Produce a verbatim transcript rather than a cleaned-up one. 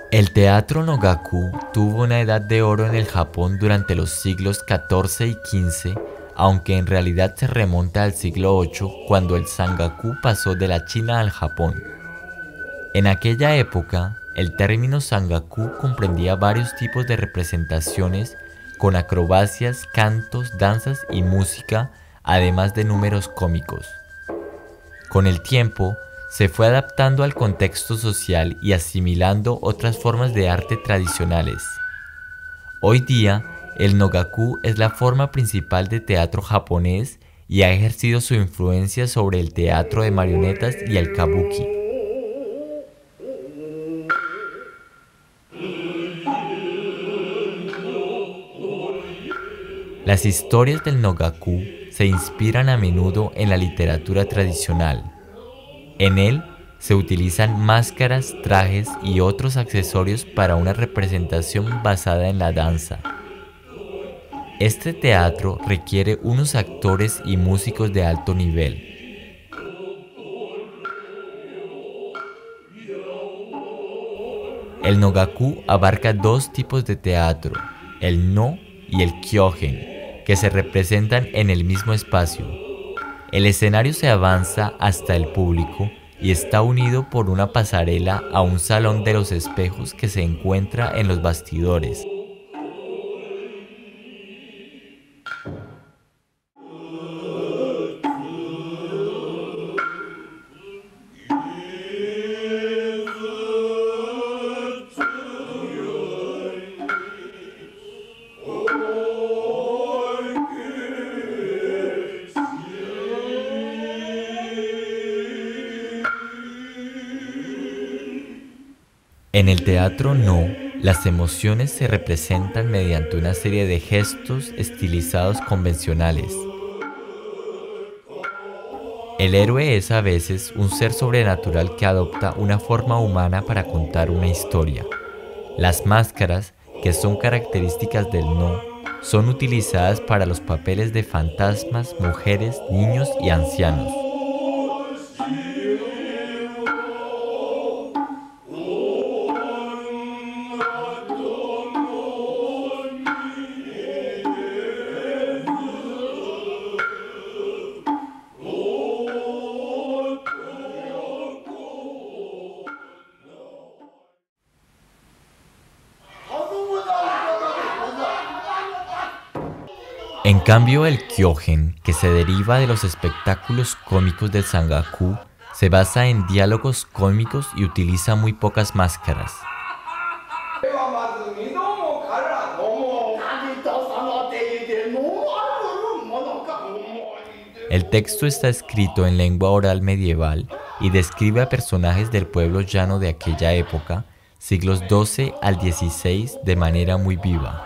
El teatro Nogaku tuvo una edad de oro en el Japón durante los siglos catorce y quince, aunque en realidad se remonta al siglo ocho, cuando el Sangaku pasó de la China al Japón. En aquella época, el término Sangaku comprendía varios tipos de representaciones con acrobacias, cantos, danzas y música, además de números cómicos. Con el tiempo, se fue adaptando al contexto social y asimilando otras formas de arte tradicionales. Hoy día, el Nogaku es la forma principal de teatro japonés y ha ejercido su influencia sobre el teatro de marionetas y el kabuki. Las historias del Nogaku se inspiran a menudo en la literatura tradicional. En él se utilizan máscaras, trajes y otros accesorios para una representación basada en la danza. Este teatro requiere unos actores y músicos de alto nivel. El Nogaku abarca dos tipos de teatro, el No y el Kyogen, que se representan en el mismo espacio. El escenario se avanza hasta el público y está unido por una pasarela a un salón de los espejos que se encuentra en los bastidores. En el teatro No, las emociones se representan mediante una serie de gestos estilizados convencionales. El héroe es a veces un ser sobrenatural que adopta una forma humana para contar una historia. Las máscaras, que son características del No, son utilizadas para los papeles de fantasmas, mujeres, niños y ancianos. En cambio, el Kyogen, que se deriva de los espectáculos cómicos del Sangaku, se basa en diálogos cómicos y utiliza muy pocas máscaras. El texto está escrito en lengua oral medieval y describe a personajes del pueblo llano de aquella época, siglos doce al dieciséis, de manera muy viva.